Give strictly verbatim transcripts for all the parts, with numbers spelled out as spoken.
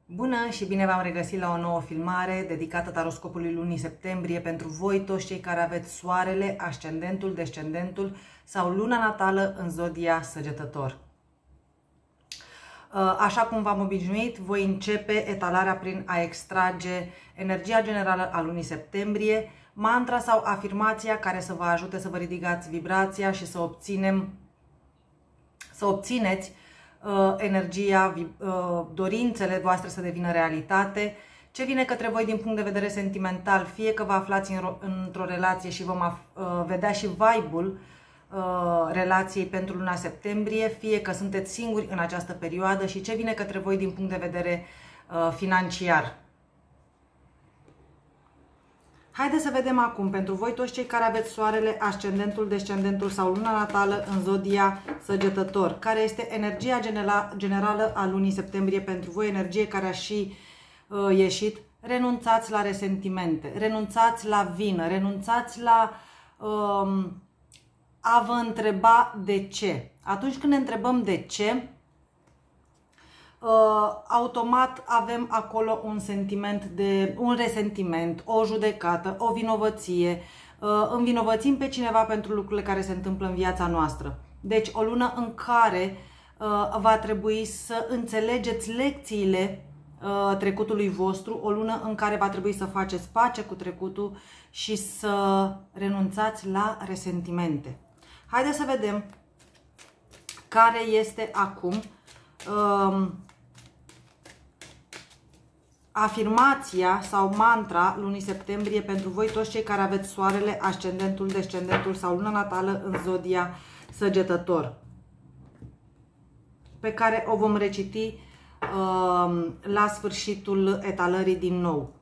Bună și bine v-am regăsit la o nouă filmare dedicată taroscopului lunii septembrie pentru voi, toți cei care aveți soarele, ascendentul, descendentul sau luna natală în zodia Săgetător. Așa cum v-am obișnuit, voi începe etalarea prin a extrage energia generală a lunii septembrie, mantra sau afirmația care să vă ajute să vă ridicați vibrația și să obținem, să obțineți uh, energia, uh, dorințele voastre să devină realitate, ce vine către voi din punct de vedere sentimental, fie că vă aflați în, într-o relație și vom uh, vedea și vibe-ul uh, relației pentru luna septembrie, fie că sunteți singuri în această perioadă și ce vine către voi din punct de vedere uh, financiar. Haideți să vedem acum, pentru voi toți cei care aveți soarele, ascendentul, descendentul sau luna natală în zodia Săgetător, care este energia generală a lunii septembrie pentru voi, energie care a și uh, ieșit. Renunțați la resentimente, renunțați la vină, renunțați la uh, a vă întreba de ce. Atunci când ne întrebăm de ce, Uh, automat avem acolo un sentiment de un resentiment, o judecată, o vinovăție, uh, învinovățim pe cineva pentru lucrurile care se întâmplă în viața noastră. Deci o lună în care uh, va trebui să înțelegeți lecțiile uh, trecutului vostru, o lună în care va trebui să faceți pace cu trecutul și să renunțați la resentimente. Haideți să vedem care este acum uh, afirmația sau mantra lunii septembrie pentru voi toți cei care aveți soarele, ascendentul, descendentul sau luna natală în zodia Săgetător, pe care o vom reciti uh, la sfârșitul etalării din nou.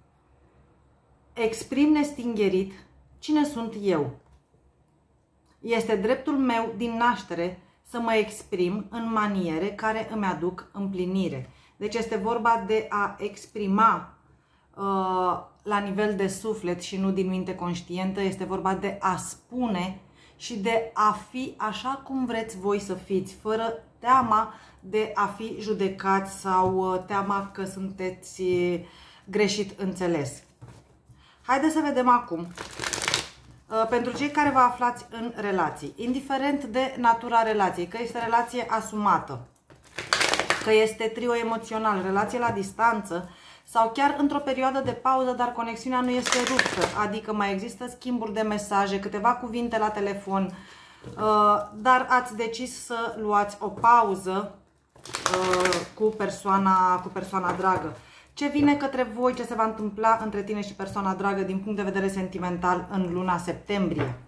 Exprim nestingerit cine sunt eu. Este dreptul meu din naștere să mă exprim în maniere care îmi aduc împlinire. Deci este vorba de a exprima uh, la nivel de suflet și nu din minte conștientă. Este vorba de a spune și de a fi așa cum vreți voi să fiți, fără teama de a fi judecați sau uh, teama că sunteți uh, greșit înțeles. Haideți să vedem acum. Uh, pentru cei care vă aflați în relații, indiferent de natura relației, că este relație asumată, că este trio emoțional, relație la distanță sau chiar într-o perioadă de pauză, dar conexiunea nu este ruptă, adică mai există schimburi de mesaje, câteva cuvinte la telefon, dar ați decis să luați o pauză cu persoana, cu persoana dragă. Ce vine către voi, ce se va întâmpla între tine și persoana dragă din punct de vedere sentimental în luna septembrie?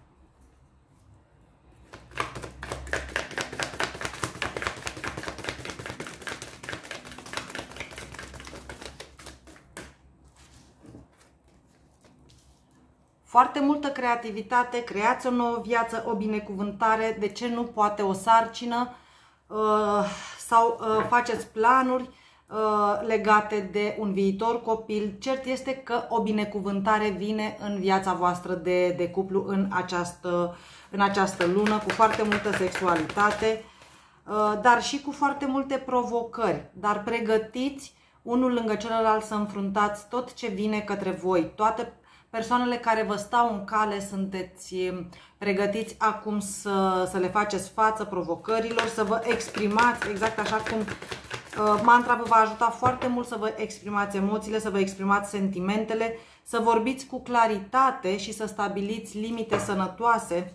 Foarte multă creativitate, creați o nouă viață, o binecuvântare, de ce nu poate o sarcină uh, sau uh, faceți planuri uh, legate de un viitor copil. Cert este că o binecuvântare vine în viața voastră de, de cuplu în această, în această lună, cu foarte multă sexualitate, uh, dar și cu foarte multe provocări. Dar pregătiți unul lângă celălalt să înfruntați tot ce vine către voi, toate persoanele care vă stau în cale, sunteți pregătiți acum să, să le faceți față provocărilor, să vă exprimați, exact așa cum uh, mantra vă va ajuta foarte mult să vă exprimați emoțiile, să vă exprimați sentimentele, să vorbiți cu claritate și să stabiliți limite sănătoase,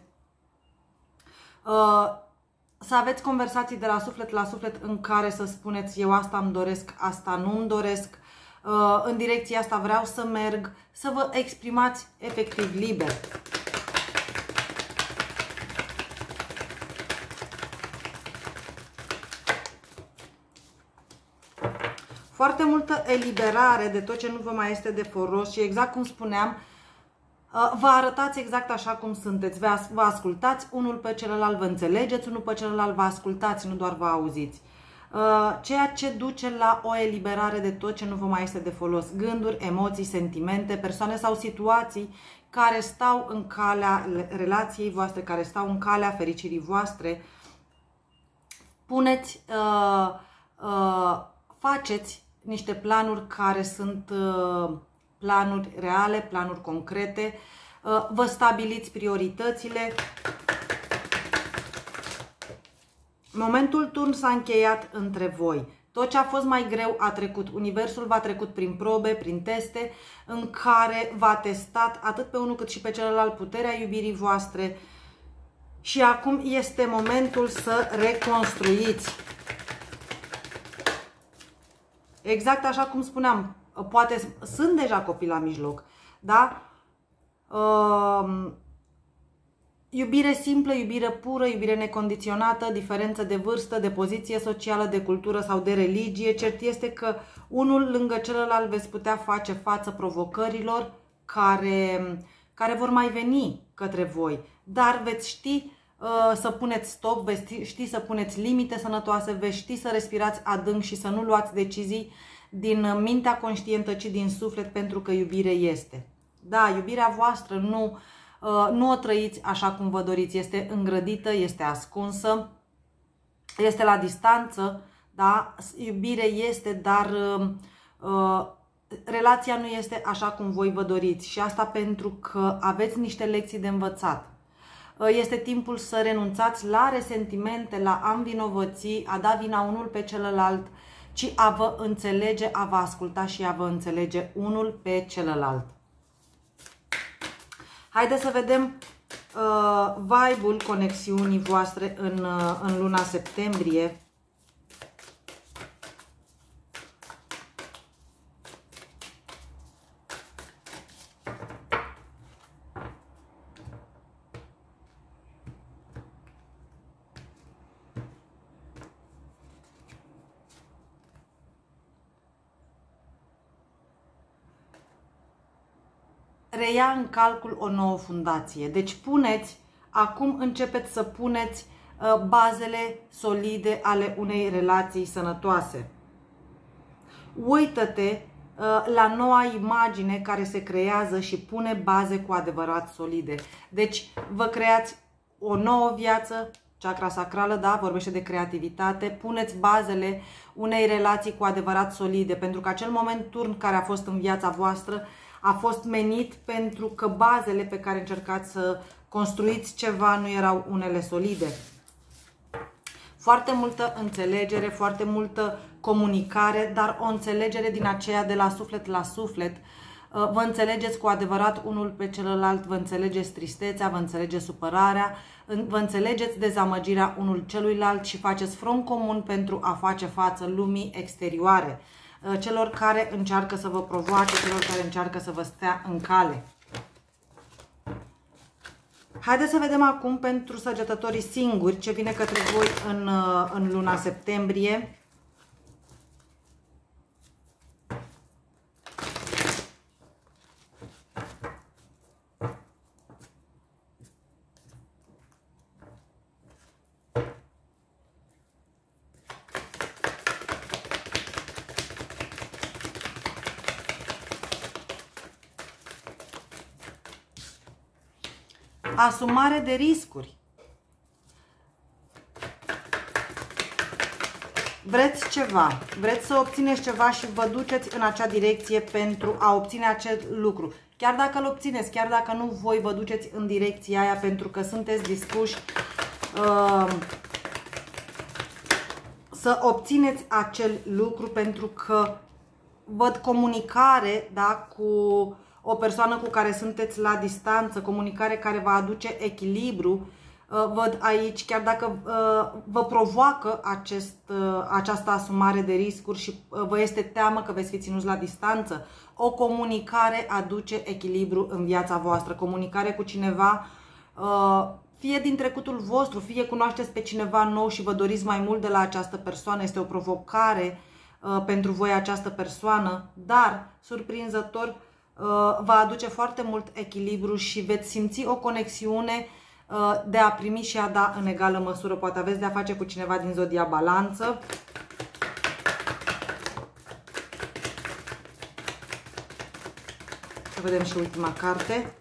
uh, să aveți conversații de la suflet la suflet în care să spuneți eu asta îmi doresc, asta nu îmi doresc, în direcția asta vreau să merg, să vă exprimați efectiv liber. Foarte multă eliberare de tot ce nu vă mai este de folos și exact cum spuneam, vă arătați exact așa cum sunteți, vă ascultați unul pe celălalt, vă înțelegeți unul pe celălalt, vă ascultați, nu doar vă auziți. Ceea ce duce la o eliberare de tot ce nu vă mai este de folos. Gânduri, emoții, sentimente, persoane sau situații care stau în calea relației voastre, care stau în calea fericirii voastre. Puneți, uh, uh, faceți niște planuri care sunt planuri reale, planuri concrete. Vă stabiliți prioritățile. Momentul turn s-a încheiat între voi. Tot ce a fost mai greu a trecut. Universul v-a trecut prin probe, prin teste, în care v-a testat atât pe unul cât și pe celălalt puterea iubirii voastre. Și acum este momentul să reconstruiți. Exact așa cum spuneam, poate sunt deja copii la mijloc, da? Uh, iubire simplă, iubire pură, iubire necondiționată, diferență de vârstă, de poziție socială, de cultură sau de religie. Cert este că unul lângă celălalt veți putea face față provocărilor care, care vor mai veni către voi, dar veți ști să puneți stop, veți ști să puneți limite sănătoase, veți ști să respirați adânc și să nu luați decizii din mintea conștientă, ci din suflet, pentru că iubire este. Da, iubirea voastră nu, nu o trăiți așa cum vă doriți, este îngrădită, este ascunsă, este la distanță, da, iubire este, dar uh, relația nu este așa cum voi vă doriți și asta pentru că aveți niște lecții de învățat. Este timpul să renunțați la resentimente, la a învinovăți, a da vina unul pe celălalt, ci a vă înțelege, a vă asculta și a vă înțelege unul pe celălalt. Haideți să vedem uh, vibe-ul conexiunii voastre în, uh, în luna septembrie. Reia în calcul o nouă fundație. Deci puneți, acum începeți să puneți uh, bazele solide ale unei relații sănătoase. Uită-te uh, la noua imagine care se creează și pune baze cu adevărat solide. Deci vă creați o nouă viață, chakra sacrală, da, vorbește de creativitate, puneți bazele unei relații cu adevărat solide, pentru că acel moment turn care a fost în viața voastră a fost menit pentru că bazele pe care încercați să construiți ceva nu erau unele solide. Foarte multă înțelegere, foarte multă comunicare, dar o înțelegere din aceea de la suflet la suflet. Vă înțelegeți cu adevărat unul pe celălalt, vă înțelegeți tristețea, vă înțelegeți supărarea, vă înțelegeți dezamăgirea unul celuilalt și faceți front comun pentru a face față lumii exterioare, celor care încearcă să vă provoace, celor care încearcă să vă stea în cale. Haideți să vedem acum pentru săgetătorii singuri ce vine către voi în, în luna septembrie. Asumare de riscuri. Vreți ceva, vreți să obțineți ceva și vă duceți în acea direcție pentru a obține acel lucru. Chiar dacă îl obțineți, chiar dacă nu, voi vă duceți în direcția aia pentru că sunteți dispuși uh, să obțineți acel lucru, pentru că văd comunicare, da, cu o persoană cu care sunteți la distanță, comunicare care va aduce echilibru. Văd aici, chiar dacă vă provoacă acest, această asumare de riscuri și vă este teamă că veți fi ținuți la distanță, o comunicare aduce echilibru în viața voastră. Comunicare cu cineva, fie din trecutul vostru, fie cunoașteți pe cineva nou și vă doriți mai mult de la această persoană. Este o provocare pentru voi această persoană, dar, surprinzător, va aduce foarte mult echilibru și veți simți o conexiune de a primi și a da în egală măsură. Poate aveți de a face cu cineva din zodia Balanță. Să vedem și ultima carte.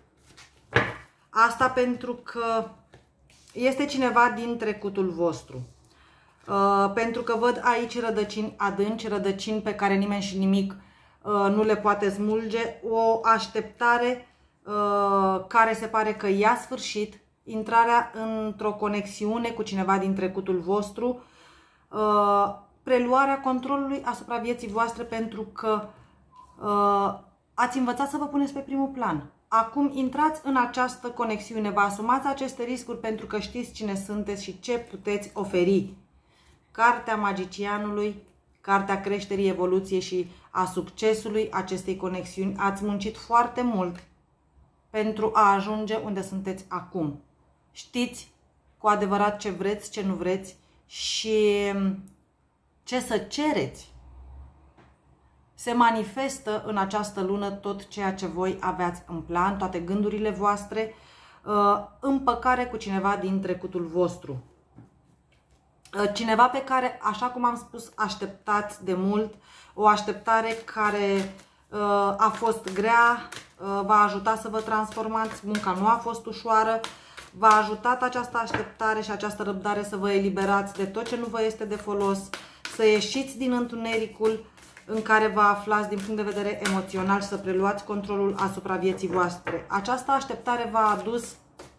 Asta pentru că este cineva din trecutul vostru. Uh, pentru că văd aici rădăcini adânci, rădăcini pe care nimeni și nimic uh, nu le poate smulge, o așteptare uh, care se pare că ia sfârșit, intrarea într-o conexiune cu cineva din trecutul vostru, uh, preluarea controlului asupra vieții voastre pentru că uh, ați învățat să vă puneți pe primul plan. Acum intrați în această conexiune, vă asumați aceste riscuri pentru că știți cine sunteți și ce puteți oferi. Cartea magicianului, cartea creșterii, evoluției și a succesului acestei conexiuni. Ați muncit foarte mult pentru a ajunge unde sunteți acum. Știți cu adevărat ce vreți, ce nu vreți și ce să cereți. Se manifestă în această lună tot ceea ce voi aveați în plan, toate gândurile voastre, împăcare cu cineva din trecutul vostru. Cineva pe care, așa cum am spus, așteptați de mult, o așteptare care uh, a fost grea, uh, v-a ajutat să vă transformați, munca nu a fost ușoară, v-a ajutat această așteptare și această răbdare să vă eliberați de tot ce nu vă este de folos, să ieșiți din întunericul în care vă aflați din punct de vedere emoțional și să preluați controlul asupra vieții voastre. Această așteptare v-a adus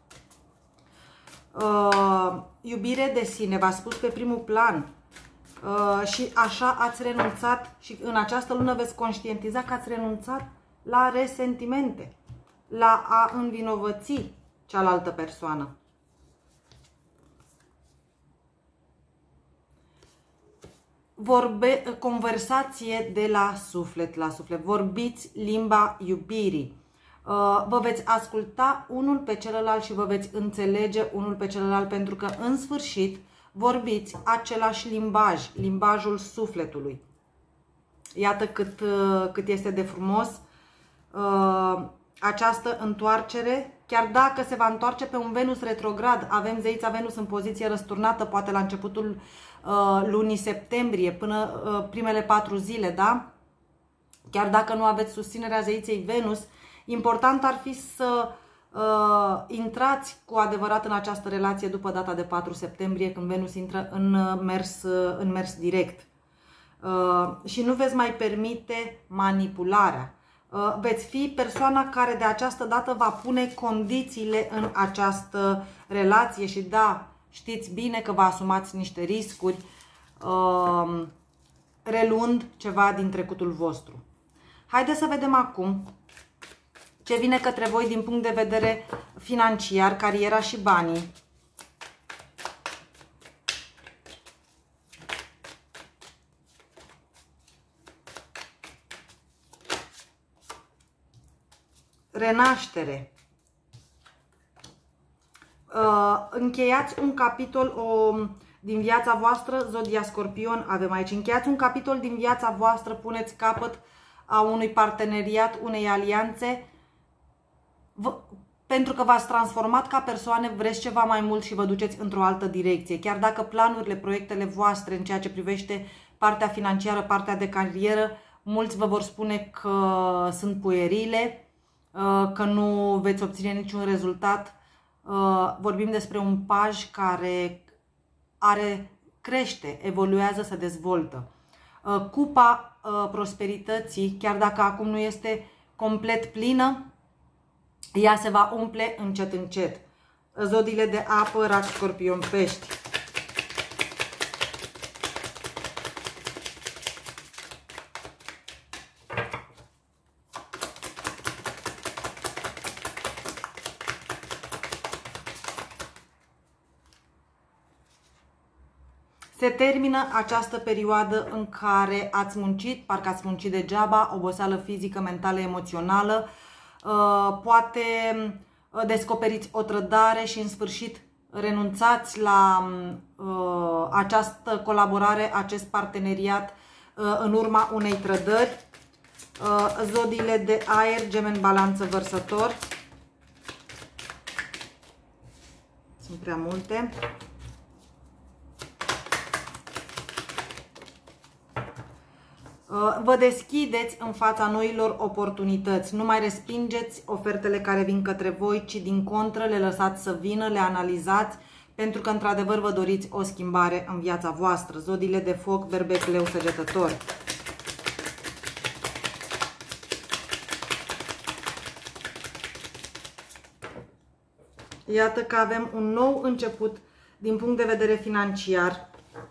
Uh, iubire de sine, v-a spus pe primul plan uh, și așa ați renunțat și în această lună veți conștientiza că ați renunțat la resentimente, la a învinovăți cealaltă persoană. Vorbe, conversație de la suflet la suflet, vorbiți limba iubirii. Vă veți asculta unul pe celălalt și vă veți înțelege unul pe celălalt pentru că în sfârșit vorbiți același limbaj, limbajul sufletului. Iată cât, cât este de frumos această întoarcere, chiar dacă se va întoarce pe un Venus retrograd. Avem zeița Venus în poziție răsturnată, poate la începutul lunii septembrie, până primele patru zile, da? Chiar dacă nu aveți susținerea zeiței Venus, important ar fi să uh, intrați cu adevărat în această relație după data de patru septembrie, când Venus intră în mers, în mers direct. Uh, și nu veți mai permite manipularea. Uh, veți fi persoana care de această dată va pune condițiile în această relație și da, știți bine că vă asumați niște riscuri, uh, reluând ceva din trecutul vostru. Haideți să vedem acum ce vine către voi din punct de vedere financiar, cariera și banii. Renaștere. Uh, încheiați un capitol o, din viața voastră, Zodia Scorpion avem aici. Încheiați un capitol din viața voastră, puneți capăt a unui parteneriat, unei alianțe, pentru că v-ați transformat ca persoane, vreți ceva mai mult și vă duceți într-o altă direcție. Chiar dacă planurile, proiectele voastre în ceea ce privește partea financiară, partea de carieră, mulți vă vor spune că sunt puerile, că nu veți obține niciun rezultat. Vorbim despre un paj care are, crește, evoluează, se dezvoltă. Cupa prosperității, chiar dacă acum nu este complet plină, ea se va umple încet, încet. Zodiile de apă, Rac, Scorpion, Pești. Se termină această perioadă în care ați muncit, parcă ați muncit degeaba, oboseală fizică, mentală, emoțională. Poate descoperiți o trădare și în sfârșit renunțați la această colaborare, acest parteneriat în urma unei trădări. Zodiile de aer, Gemeni, Balanță, Vărsător. Sunt prea multe. Vă deschideți în fața noilor oportunități. Nu mai respingeți ofertele care vin către voi, ci din contră le lăsați să vină, le analizați, pentru că într-adevăr vă doriți o schimbare în viața voastră. Zodiile de foc, berbec, leu, săgetător. Iată că avem un nou început din punct de vedere financiar.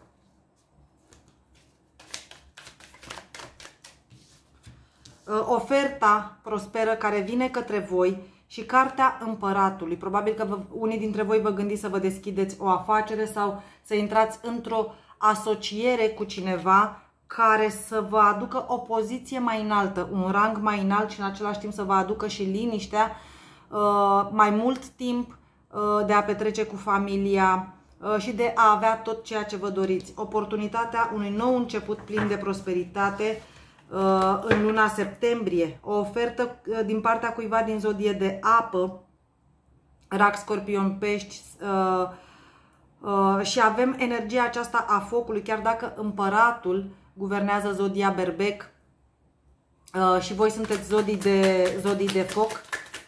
Oferta prosperă care vine către voi și cartea împăratului. Probabil că vă, unii dintre voi vă gândiți să vă deschideți o afacere sau să intrați într-o asociere cu cineva care să vă aducă o poziție mai înaltă, un rang mai înalt și în același timp să vă aducă și liniștea, mai mult timp de a petrece cu familia și de a avea tot ceea ce vă doriți. Oportunitatea unui nou început plin de prosperitate în luna septembrie. O ofertă din partea cuiva din zodie de apă, rac, scorpion, pești, și avem energia aceasta a focului, chiar dacă împăratul guvernează zodia berbec și voi sunteți zodii de, zodii de foc.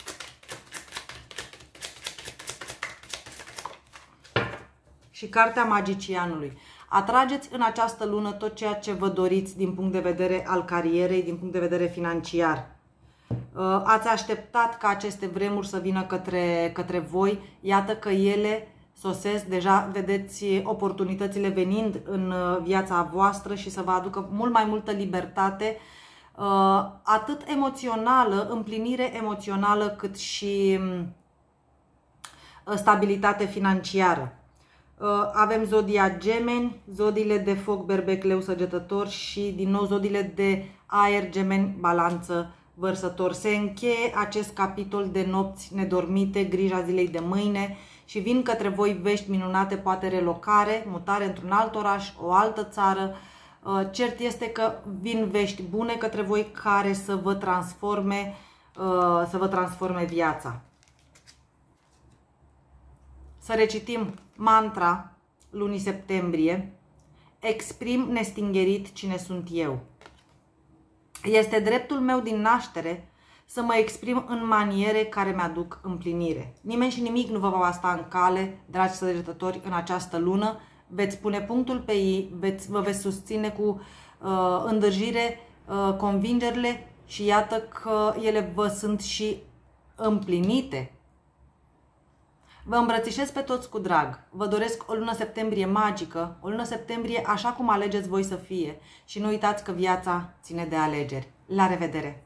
Și cartea magicianului. Atrageți în această lună tot ceea ce vă doriți din punct de vedere al carierei, din punct de vedere financiar. Ați așteptat ca aceste vremuri să vină către, către voi. Iată că ele sosesc, deja vedeți oportunitățile venind în viața voastră și să vă aducă mult mai multă libertate, atât emoțională, împlinire emoțională, cât și stabilitate financiară. Avem zodia Gemeni, zodiile de foc, berbec, leu, săgetător și din nou zodiile de aer, Gemeni, balanță, vărsător. Se încheie acest capitol de nopți nedormite, grija zilei de mâine și vin către voi vești minunate, poate relocare, mutare într-un alt oraș, o altă țară. Cert este că vin vești bune către voi care să vă transforme, să vă transforme viața. Să recitim mantra lunii septembrie. Exprim nestingerit cine sunt eu. Este dreptul meu din naștere să mă exprim în maniere care mi-aduc împlinire. Nimeni și nimic nu vă va sta în cale, dragi săgetători, în această lună. Veți pune punctul pe ei, veți, vă veți susține cu uh, îndârjire uh, convingerile și iată că ele vă sunt și împlinite. Vă îmbrățișez pe toți cu drag. Vă doresc o lună septembrie magică, o lună septembrie așa cum alegeți voi să fie și nu uitați că viața ține de alegeri. La revedere!